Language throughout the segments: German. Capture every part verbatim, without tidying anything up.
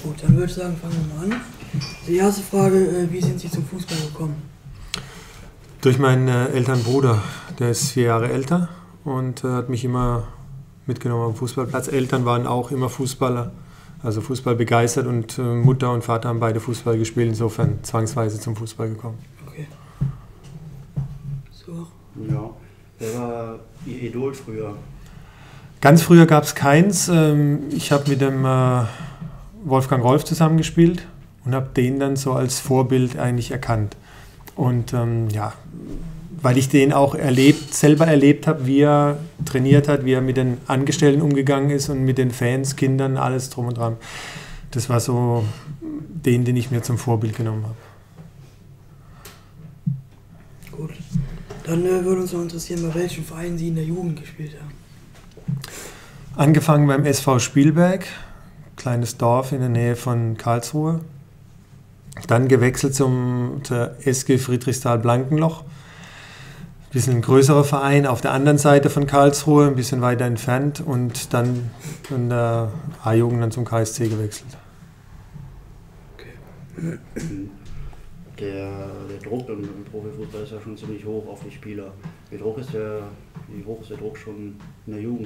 Gut, dann würde ich sagen, fangen wir mal an. Die erste Frage, äh, wie sind Sie zum Fußball gekommen? Durch meinen äh, älteren Bruder, der ist vier Jahre älter und äh, hat mich immer mitgenommen am Fußballplatz. Eltern waren auch immer Fußballer, also Fußball begeistert und äh, Mutter und Vater haben beide Fußball gespielt, insofern zwangsweise zum Fußball gekommen. Okay. So. Ja, wer war Ihr Idol früher? Ganz früher gab es keins. Ähm, ich habe mit dem äh, Wolfgang Rolf zusammengespielt und habe den dann so als Vorbild eigentlich erkannt. Und ähm, ja, weil ich den auch erlebt, selber erlebt habe, wie er trainiert hat, wie er mit den Angestellten umgegangen ist und mit den Fans, Kindern, alles drum und dran. Das war so den, den ich mir zum Vorbild genommen habe. Gut. Dann äh, würde uns noch interessieren, bei welchem Verein Sie in der Jugend gespielt haben. Angefangen beim S V Spielberg, kleines Dorf in der Nähe von Karlsruhe. Dann gewechselt zum zur S G Friedrichsthal-Blankenloch. Ein bisschen ein größerer Verein auf der anderen Seite von Karlsruhe, ein bisschen weiter entfernt. Und dann von der A-Jugend dann zum K S C gewechselt. Okay. Der, der Druck im, im Profifußball ist ja schon ziemlich hoch auf die Spieler. Wie, Druck ist der, wie hoch ist der Druck schon in der Jugend?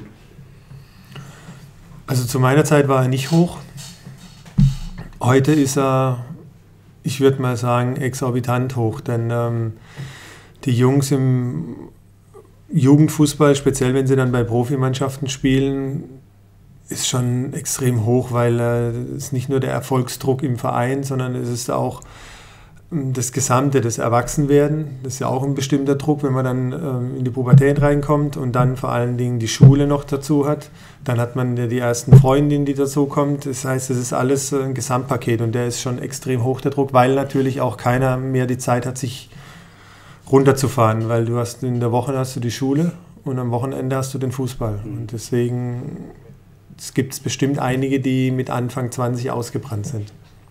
Also zu meiner Zeit war er nicht hoch. Heute ist er, ich würde mal sagen, exorbitant hoch. Denn ähm, die Jungs im Jugendfußball, speziell wenn sie dann bei Profimannschaften spielen, ist schon extrem hoch, weil äh, es ist nicht nur der Erfolgsdruck im Verein, sondern es ist auch das Gesamte, das Erwachsenwerden. Das ist ja auch ein bestimmter Druck, wenn man dann ähm, in die Pubertät reinkommt und dann vor allen Dingen die Schule noch dazu hat. Dann hat man ja die ersten Freundinnen, die dazu kommt. Das heißt, es ist alles ein Gesamtpaket und der ist schon extrem hoch, der Druck, weil natürlich auch keiner mehr die Zeit hat, sich runterzufahren, weil du hast in der Woche hast du die Schule und am Wochenende hast du den Fußball. Und deswegen es gibt es bestimmt einige, die mit Anfang zwanzig ausgebrannt sind.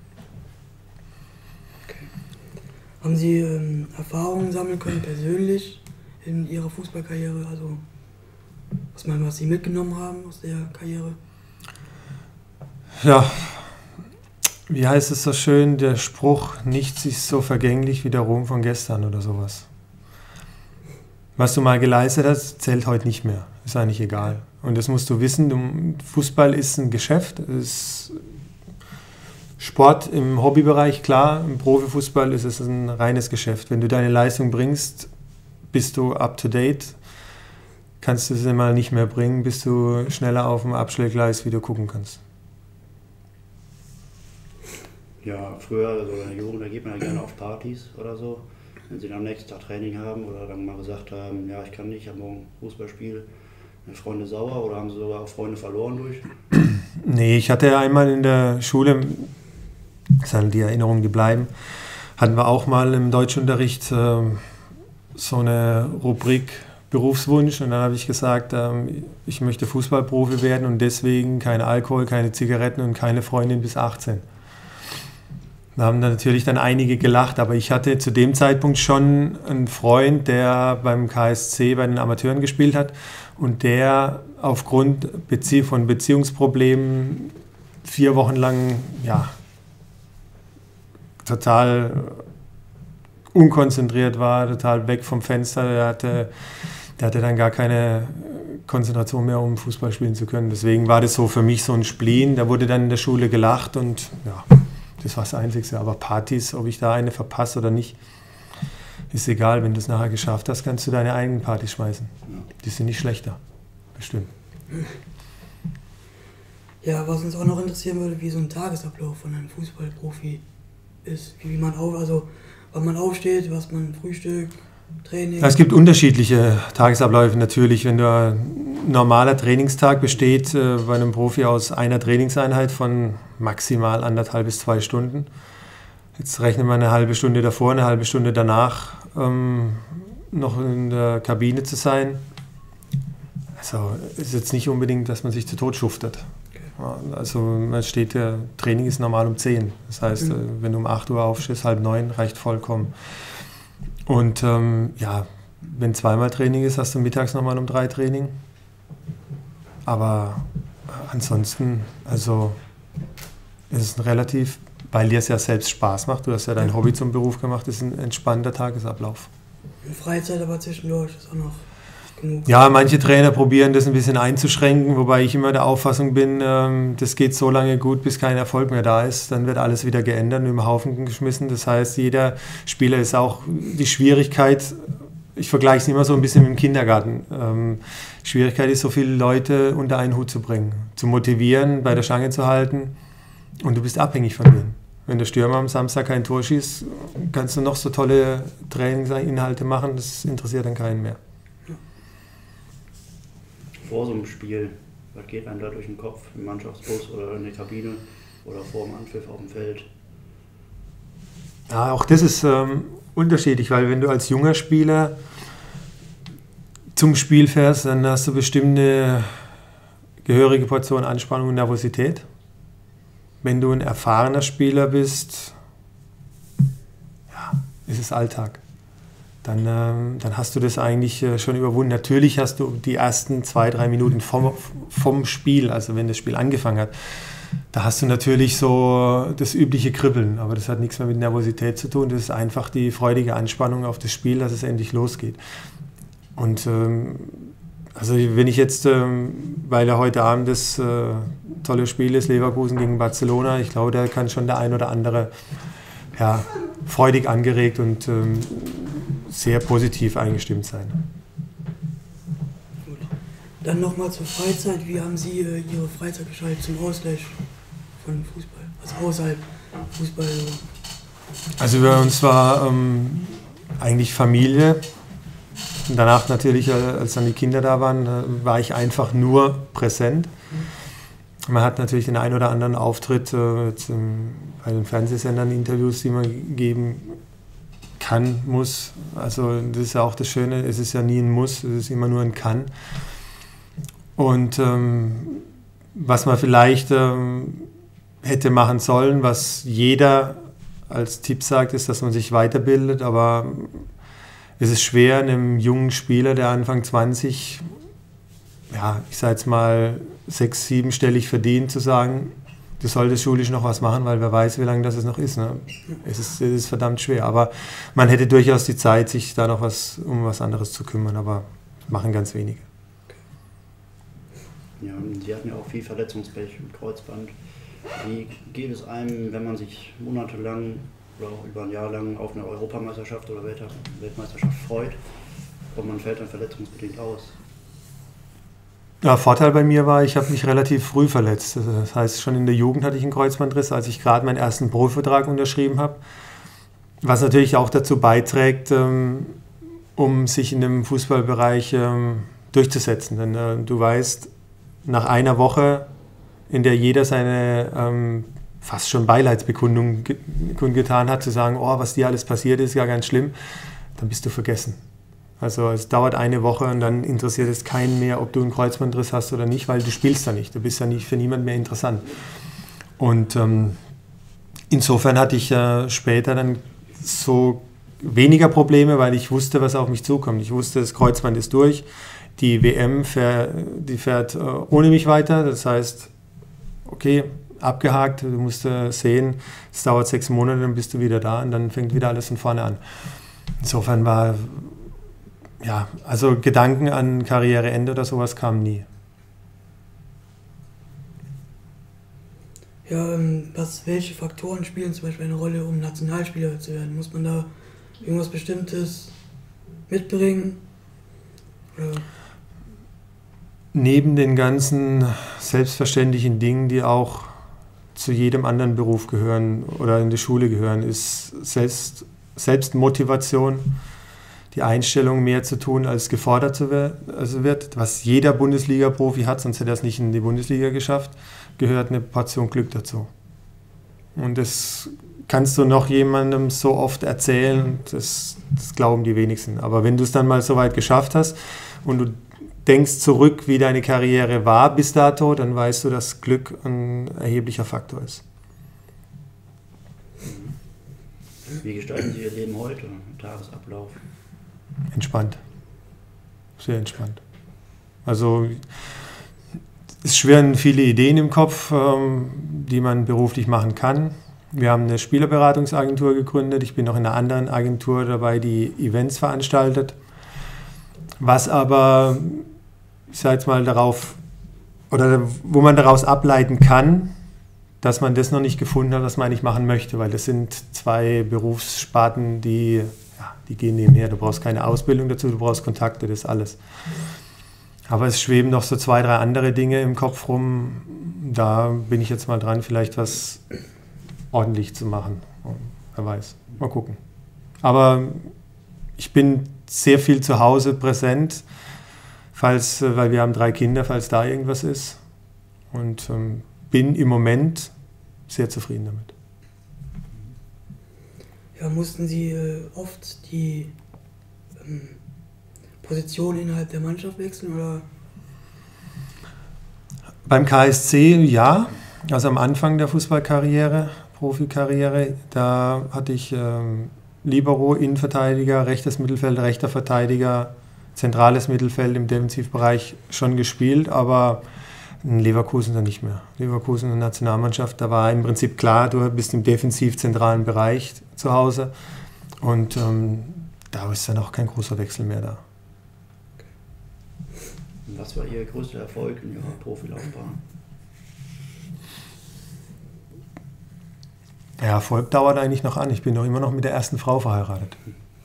Haben Sie ähm, Erfahrungen sammeln können, persönlich in Ihrer Fußballkarriere? Also, was, man, was Sie mitgenommen haben aus der Karriere? Ja, wie heißt es so schön, der Spruch, nichts ist so vergänglich wie der Ruhm von gestern oder sowas. Was du mal geleistet hast, zählt heute nicht mehr. Ist eigentlich egal. Und das musst du wissen, du, Fußball ist ein Geschäft, ist Sport im Hobbybereich, klar, im Profifußball ist es ein reines Geschäft. Wenn du deine Leistung bringst, bist du up to date. Kannst du es mal nicht mehr bringen, bist du schneller auf dem Abschlägleis, wie du gucken kannst. Ja, früher, also in der Jugend, da geht man ja gerne auf Partys oder so. Wenn sie dann am nächsten Tag Training haben oder dann mal gesagt haben, ja, ich kann nicht, ich habe morgen Fußballspiel, sind Freunde sauer oder haben sie sogar auch Freunde verloren durch? Nee, ich hatte ja einmal in der Schule, das sind die Erinnerungen, die bleiben, hatten wir auch mal im Deutschunterricht äh, so eine Rubrik Berufswunsch und dann habe ich gesagt, äh, ich möchte Fußballprofi werden und deswegen kein Alkohol, keine Zigaretten und keine Freundin bis achtzehn. Da haben dann natürlich dann einige gelacht, aber ich hatte zu dem Zeitpunkt schon einen Freund, der beim K S C bei den Amateuren gespielt hat und der aufgrund Bezie- von Beziehungsproblemen vier Wochen lang ja, total unkonzentriert war, total weg vom Fenster. Der hatte, der hatte dann gar keine Konzentration mehr, um Fußball spielen zu können. Deswegen war das so für mich so ein Spleen. Da wurde dann in der Schule gelacht und ja, das war das Einzige. Aber Partys, ob ich da eine verpasse oder nicht, ist egal. Wenn du es nachher geschafft hast, kannst du deine eigenen Partys schmeißen. Die sind nicht schlechter. Bestimmt. Ja, was uns auch noch interessieren würde, wie so ein Tagesablauf von einem Fußballprofi ist. Wie man auf, also wann man aufsteht, was man frühstückt, Training. Es gibt unterschiedliche Tagesabläufe natürlich. Wenn du ein normaler Trainingstag besteht äh, bei einem Profi aus einer Trainingseinheit von maximal anderthalb bis zwei Stunden. Jetzt rechnen wir eine halbe Stunde davor, eine halbe Stunde danach ähm, noch in der Kabine zu sein. Also ist jetzt nicht unbedingt, dass man sich zu Tod schuftet. Okay. Also man steht, der Training ist normal um zehn. Das heißt, mhm. wenn du um acht Uhr aufstehst, halb neun, reicht vollkommen. Und ähm, ja, wenn zweimal Training ist, hast du mittags nochmal um drei Training. Aber ansonsten, also es ist ein relativ, weil dir es ja selbst Spaß macht, du hast ja dein Hobby zum Beruf gemacht, ist ein entspannter Tagesablauf. Und Freizeit aber zwischendurch ist auch noch genug. Ja, manche Trainer probieren das ein bisschen einzuschränken, wobei ich immer der Auffassung bin, ähm, das geht so lange gut, bis kein Erfolg mehr da ist. Dann wird alles wieder geändert und über den Haufen geschmissen. Das heißt, jeder Spieler ist auch die Schwierigkeit, ich vergleiche es immer so ein bisschen mit dem Kindergarten. Ähm, Schwierigkeit ist, so viele Leute unter einen Hut zu bringen, zu motivieren, bei der Stange zu halten und du bist abhängig von denen. Wenn der Stürmer am Samstag kein Tor schießt, kannst du noch so tolle Trainingsinhalte machen, das interessiert dann keinen mehr. Vor so einem Spiel, was geht einem da durch den Kopf, im Mannschaftsbus oder in der Kabine oder vor dem Anpfiff auf dem Feld? Ja, auch das ist ähm, unterschiedlich, weil wenn du als junger Spieler zum Spiel fährst, dann hast du bestimmt eine gehörige Portion Anspannung und Nervosität. Wenn du ein erfahrener Spieler bist, ja, ist es Alltag. Dann, ähm, dann hast du das eigentlich äh, schon überwunden. Natürlich hast du die ersten zwei, drei Minuten vom, vom Spiel, also wenn das Spiel angefangen hat, da hast du natürlich so das übliche Kribbeln, aber das hat nichts mehr mit Nervosität zu tun. Das ist einfach die freudige Anspannung auf das Spiel, dass es endlich losgeht. Und ähm, also wenn ich jetzt, ähm, weil er heute Abend das äh, tolle Spiel ist, Leverkusen gegen Barcelona, ich glaube, da kann schon der ein oder andere ja, freudig angeregt und ähm, sehr positiv eingestimmt sein. Gut. Dann nochmal zur Freizeit. Wie haben Sie äh, Ihre Freizeit gestaltet zum Ausgleich von Fußball? Also außerhalb Fußball? Also bei uns war ähm, eigentlich Familie. Und danach natürlich, als dann die Kinder da waren, war ich einfach nur präsent. Man hat natürlich den einen oder anderen Auftritt äh, jetzt, ähm, bei den Fernsehsendern, Interviews, die man geben kann, muss. Also das ist ja auch das Schöne, es ist ja nie ein Muss, es ist immer nur ein Kann. Und ähm, was man vielleicht ähm, hätte machen sollen, was jeder als Tipp sagt, ist, dass man sich weiterbildet, aber es ist schwer, einem jungen Spieler, der Anfang zwanzig, ja, ich sage jetzt mal, sechs-, siebenstellig verdient, zu sagen, du solltest schulisch noch was machen, weil wer weiß, wie lange das es noch ist. Ne? Es ist, es ist verdammt schwer, aber man hätte durchaus die Zeit, sich da noch was, um was anderes zu kümmern, aber machen ganz wenige. Ja, Sie hatten ja auch viel Verletzungspech im Kreuzband. Wie geht es einem, wenn man sich monatelang oder auch über ein Jahr lang auf eine Europameisterschaft oder Weltmeisterschaft freut und man fällt dann verletzungsbedingt aus? Ja, Vorteil bei mir war, ich habe mich relativ früh verletzt. Das heißt, schon in der Jugend hatte ich einen Kreuzbandriss, als ich gerade meinen ersten Profivertrag unterschrieben habe. Was natürlich auch dazu beiträgt, um sich in dem Fußballbereich durchzusetzen. Denn du weißt, nach einer Woche, in der jeder seine ähm, fast schon Beileidsbekundung kundgetan hat, zu sagen, oh, was dir alles passiert ist, ja ganz schlimm, dann bist du vergessen. Also es dauert eine Woche und dann interessiert es keinen mehr, ob du einen Kreuzbandriss hast oder nicht, weil du spielst da nicht, du bist ja nicht für niemanden mehr interessant. Und ähm, insofern hatte ich äh, später dann so weniger Probleme, weil ich wusste, was auf mich zukommt. Ich wusste, das Kreuzband ist durch, die W M fährt, die fährt äh, ohne mich weiter, das heißt, okay, abgehakt, du musst äh, sehen, es dauert sechs Monate, dann bist du wieder da und dann fängt wieder alles von vorne an. Insofern war, ja, also Gedanken an Karriereende oder sowas kamen nie. Ja, ähm, was, welche Faktoren spielen zum Beispiel eine Rolle, um Nationalspieler zu werden? Muss man da irgendwas Bestimmtes mitbringen? Oder? Neben den ganzen selbstverständlichen Dingen, die auch zu jedem anderen Beruf gehören oder in die Schule gehören, ist Selbst, Selbstmotivation, die Einstellung, mehr zu tun, als gefordert zu wer- also wird. Was jeder Bundesliga-Profi hat, sonst hätte er es nicht in die Bundesliga geschafft, gehört eine Portion Glück dazu. Und das kannst du noch jemandem so oft erzählen, das, das glauben die wenigsten. Aber wenn du es dann mal so weit geschafft hast und du denkst zurück, wie deine Karriere war bis dato, dann weißt du, dass Glück ein erheblicher Faktor ist. Wie gestalten Sie Ihr Leben heute, Tagesablauf? Entspannt. Sehr entspannt. Also es schwirren viele Ideen im Kopf, ähm, die man beruflich machen kann. Wir haben eine Spielerberatungsagentur gegründet. Ich bin noch in einer anderen Agentur dabei, die Events veranstaltet. Was aber, ich sage jetzt mal, darauf, oder wo man daraus ableiten kann, dass man das noch nicht gefunden hat, was man eigentlich machen möchte, weil das sind zwei Berufssparten, die, ja, die gehen nebenher. Du brauchst keine Ausbildung dazu, du brauchst Kontakte, das ist alles. Aber es schweben noch so zwei, drei andere Dinge im Kopf rum. Da bin ich jetzt mal dran, vielleicht was ordentlich zu machen. Wer weiß. Mal gucken. Aber ich bin sehr viel zu Hause präsent, falls, weil wir haben drei Kinder, falls da irgendwas ist. Und ähm, bin im Moment sehr zufrieden damit. Ja, mussten Sie äh, oft die ähm, Position innerhalb der Mannschaft wechseln, oder? Beim K S C ja, also am Anfang der Fußballkarriere, Profikarriere, da hatte ich ähm, Libero, Innenverteidiger, rechtes Mittelfeld, rechter Verteidiger, zentrales Mittelfeld im Defensivbereich schon gespielt, aber in Leverkusen dann nicht mehr. Leverkusen und Nationalmannschaft, da war im Prinzip klar, du bist im defensiv-zentralen Bereich zu Hause und ähm, da ist dann auch kein großer Wechsel mehr da. Was war Ihr größter Erfolg in Ihrer Profilaufbahn? Der Erfolg dauert eigentlich noch an. Ich bin doch immer noch mit der ersten Frau verheiratet.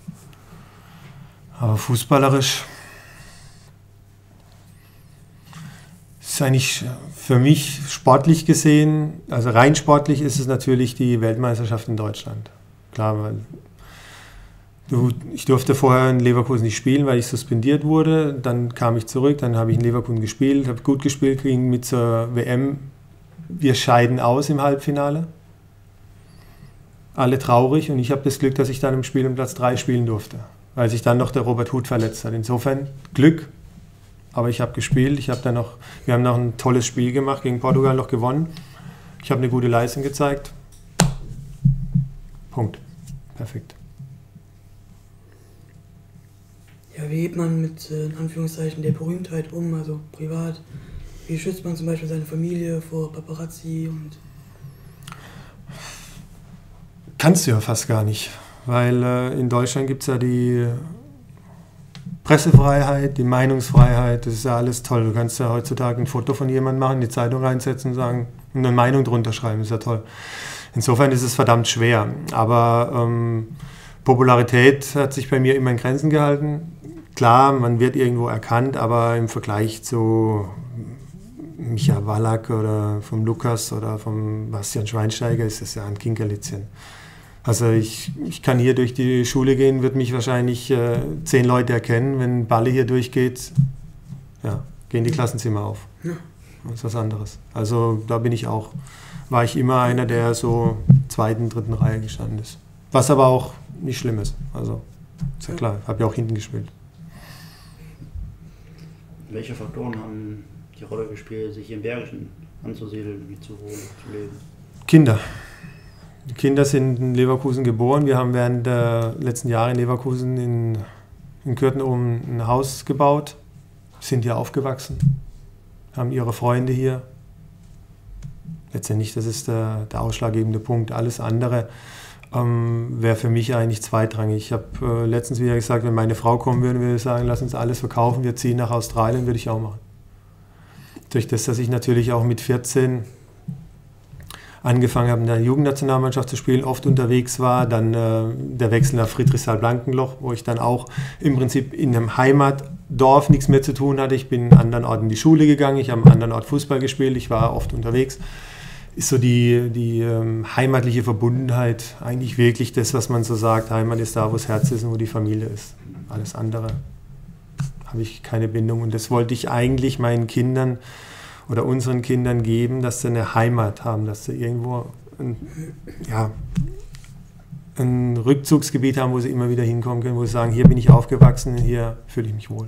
Aber fußballerisch ist eigentlich für mich sportlich gesehen, also rein sportlich ist es natürlich die Weltmeisterschaft in Deutschland. Klar, weil du, ich durfte vorher in Leverkusen nicht spielen, weil ich suspendiert wurde. Dann kam ich zurück, dann habe ich in Leverkusen gespielt, habe gut gespielt, ging mit zur W M. Wir scheiden aus im Halbfinale. Alle traurig und ich habe das Glück, dass ich dann im Spiel um Platz drei spielen durfte, weil sich dann noch der Robert Huth verletzt hat. Insofern Glück, aber ich habe gespielt. Ich habe dann noch, wir haben noch ein tolles Spiel gemacht, gegen Portugal noch gewonnen. Ich habe eine gute Leistung gezeigt. Punkt. Perfekt. Ja, wie geht man mit, äh, in Anführungszeichen, der Berühmtheit um, also privat? Wie schützt man zum Beispiel seine Familie vor Paparazzi und... Kannst du ja fast gar nicht, weil äh, in Deutschland gibt es ja die Pressefreiheit, die Meinungsfreiheit, das ist ja alles toll. Du kannst ja heutzutage ein Foto von jemandem machen, in die Zeitung reinsetzen und sagen, eine Meinung drunter schreiben, das ist ja toll. Insofern ist es verdammt schwer, aber ähm, Popularität hat sich bei mir immer in Grenzen gehalten. Klar, man wird irgendwo erkannt, aber im Vergleich zu Micha Wallach oder vom Lukas oder vom Bastian Schweinsteiger ist das ja ein Kinkerlitzchen. Also ich, ich kann hier durch die Schule gehen, wird mich wahrscheinlich äh, zehn Leute erkennen. Wenn Balle hier durchgeht, ja, gehen die Klassenzimmer auf. Ja. Das ist was anderes. Also da bin ich auch, war ich immer einer, der so zweiten, dritten Reihe gestanden ist. Was aber auch nicht schlimm ist. Also ist ja klar, habe ja auch hinten gespielt. Welche Faktoren haben die Rolle gespielt, sich im Bergischen anzusiedeln, wie zu wohnen, zu leben? Kinder. Die Kinder sind in Leverkusen geboren. Wir haben während der letzten Jahre in Leverkusen in, in Kürten oben ein Haus gebaut, sind hier aufgewachsen, haben ihre Freunde hier. Letztendlich, das ist der, der ausschlaggebende Punkt. Alles andere ähm, wäre für mich eigentlich zweitrangig. Ich habe äh, letztens wieder gesagt, wenn meine Frau kommen würde, würde ich sagen, lass uns alles verkaufen, wir ziehen nach Australien, würde ich auch machen. Durch das, dass ich natürlich auch mit vierzehn angefangen habe, in der Jugendnationalmannschaft zu spielen, oft unterwegs war, dann äh, der Wechsel nach Friedrichsthal-Blankenloch, wo ich dann auch im Prinzip in einem Heimatdorf nichts mehr zu tun hatte. Ich bin an anderen Orten in die Schule gegangen, ich habe am anderen Ort Fußball gespielt, ich war oft unterwegs. Ist so die, die ähm, heimatliche Verbundenheit eigentlich wirklich das, was man so sagt, Heimat ist da, wo das Herz ist und wo die Familie ist. Alles andere habe ich keine Bindung und das wollte ich eigentlich meinen Kindern oder unseren Kindern geben, dass sie eine Heimat haben, dass sie irgendwo ein, ja, ein Rückzugsgebiet haben, wo sie immer wieder hinkommen können, wo sie sagen, hier bin ich aufgewachsen, hier fühle ich mich wohl.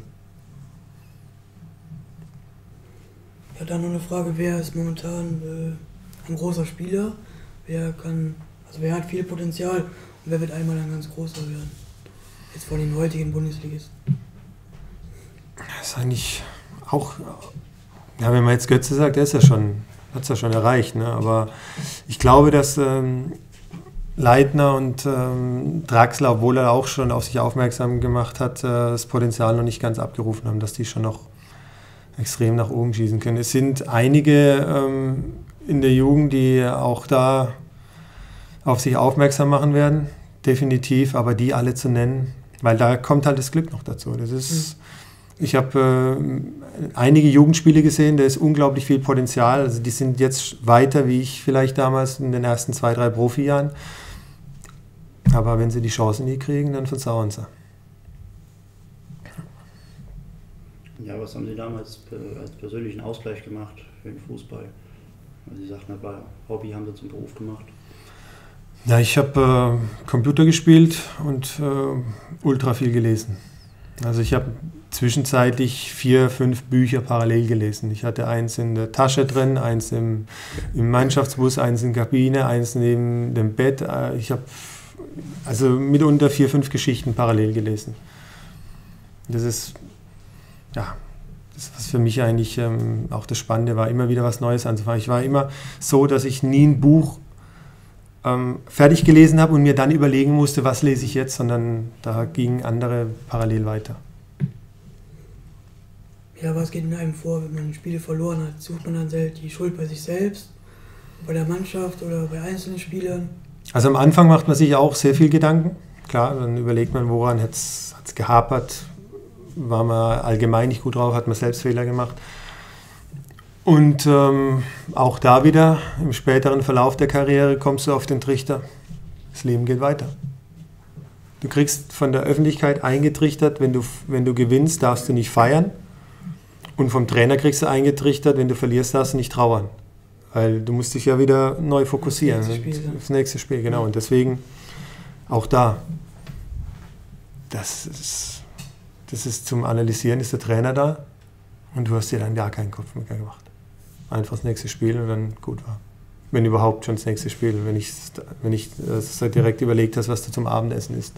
Ja, dann noch eine Frage, wer ist momentan äh, ein großer Spieler? Wer kann, also wer hat viel Potenzial und wer wird einmal ein ganz großer werden? Jetzt von den heutigen Bundesligisten. Das ist eigentlich auch Ja, wenn man jetzt Götze sagt, der ist ja schon, hat es ja schon erreicht. Ne? Aber ich glaube, dass ähm, Leitner und ähm, Draxler, obwohl er auch schon auf sich aufmerksam gemacht hat, äh, das Potenzial noch nicht ganz abgerufen haben, dass die schon noch extrem nach oben schießen können. Es sind einige ähm, in der Jugend, die auch da auf sich aufmerksam machen werden, definitiv, aber die alle zu nennen, weil da kommt halt das Glück noch dazu. Das ist, ich habe äh, einige Jugendspiele gesehen, da ist unglaublich viel Potenzial. Also die sind jetzt weiter, wie ich vielleicht damals in den ersten zwei, drei Profijahren. Aber wenn sie die Chancen nie kriegen, dann versauern sie. Ja, was haben Sie damals als persönlichen Ausgleich gemacht für den Fußball? Also Sie sagten, das war Hobby, haben Sie zum Beruf gemacht. Ja, ich habe äh, Computer gespielt und äh, ultra viel gelesen. Also ich habe zwischenzeitlich vier, fünf Bücher parallel gelesen. Ich hatte eins in der Tasche drin, eins im, im Mannschaftsbus, eins in der Kabine, eins neben dem Bett. Ich habe also mitunter vier, fünf Geschichten parallel gelesen. Das ist, ja, das, was für mich eigentlich ähm, auch das Spannende war, immer wieder was Neues anzufangen. Ich war immer so, dass ich nie ein Buch ähm, fertig gelesen habe und mir dann überlegen musste, was lese ich jetzt, sondern da gingen andere parallel weiter. Ja, was geht in einem vor, wenn man Spiele verloren hat? Sucht man dann die Schuld bei sich selbst, bei der Mannschaft oder bei einzelnen Spielern? Also am Anfang macht man sich auch sehr viel Gedanken. Klar, dann überlegt man, woran hat es gehapert, war man allgemein nicht gut drauf, hat man selbst Fehler gemacht. Und ähm, auch da wieder, im späteren Verlauf der Karriere kommst du auf den Trichter, das Leben geht weiter. Du kriegst von der Öffentlichkeit eingetrichtert, wenn du, wenn du gewinnst, darfst du nicht feiern. Und vom Trainer kriegst du eingetrichtert, wenn du verlierst, darfst du nicht trauern. Weil du musst dich ja wieder neu fokussieren. Das nächste Spiel, das nächste Spiel, genau. Und deswegen auch da, das ist, das ist zum Analysieren, ist der Trainer da und du hast dir dann gar keinen Kopf mehr gemacht. Einfach das nächste Spiel und dann gut war. Wenn überhaupt schon das nächste Spiel, wenn ich, wenn ich das direkt überlegt hast, was du zum Abendessen isst.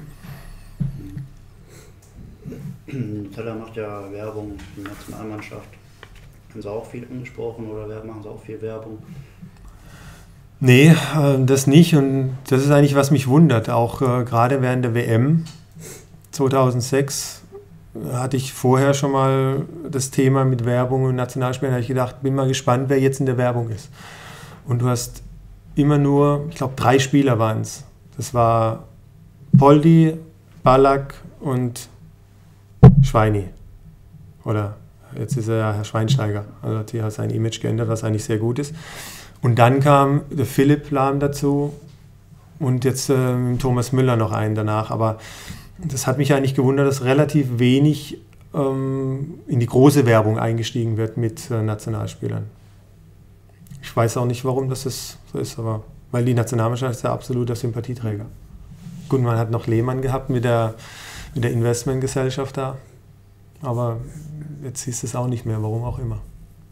Teller macht ja Werbung in der Nationalmannschaft. Haben Sie auch viel angesprochen oder machen Sie auch viel Werbung? Nee, das nicht und das ist eigentlich, was mich wundert. Auch äh, gerade während der W M zweitausendsechs hatte ich vorher schon mal das Thema mit Werbung und Nationalspielern. Da habe ich gedacht, bin mal gespannt, wer jetzt in der Werbung ist. Und du hast immer nur, ich glaube, drei Spieler waren es. Das war Poldi, Ballack und Schweini. Oder jetzt ist er ja Herr Schweinsteiger. Also hat hier sein Image geändert, was eigentlich sehr gut ist. Und dann kam der Philipp Lahm dazu und jetzt äh, Thomas Müller noch einen danach. Aber das hat mich eigentlich gewundert, dass relativ wenig ähm, in die große Werbung eingestiegen wird mit äh, Nationalspielern. Ich weiß auch nicht, warum das ist, so ist, aber weil die Nationalmannschaft ist ja absoluter Sympathieträger. Gut, man hat noch Lehmann gehabt mit der, mit der Investmentgesellschaft da, aber jetzt ist es auch nicht mehr, warum auch immer.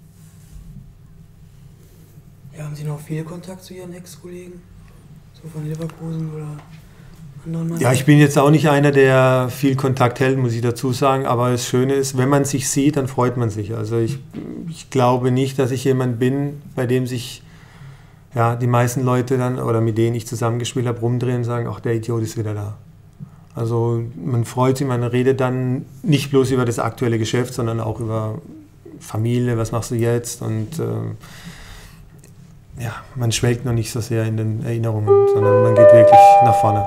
Ja, haben Sie noch viel Kontakt zu Ihren Ex-Kollegen? So von Leverkusen oder anderen Mannschaften? Ja, ich bin jetzt auch nicht einer, der viel Kontakt hält, muss ich dazu sagen, aber das Schöne ist, wenn man sich sieht, dann freut man sich. Also ich, ich glaube nicht, dass ich jemand bin, bei dem sich ja, die meisten Leute dann, oder mit denen ich zusammengespielt habe, rumdrehen und sagen, ach, der Idiot ist wieder da. Also man freut sich, man redet dann nicht bloß über das aktuelle Geschäft, sondern auch über Familie, was machst du jetzt und äh, ja, man schwelgt noch nicht so sehr in den Erinnerungen, sondern man geht wirklich nach vorne.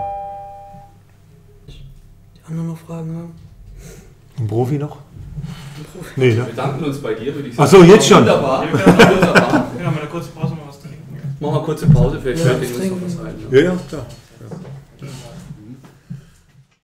Die anderen noch Fragen haben? Ein Profi noch? Ein Profi. Nee, ne? Wir bedanken uns bei dir, würde ich Ach sagen. so, jetzt schon? Wunderbar. Wunderbar. Wir haben eine kurze Pause, mal was trinken. Machen wir eine kurze Pause, vielleicht Ja, fällt uns noch trinken. was ein. Ja, ja, klar.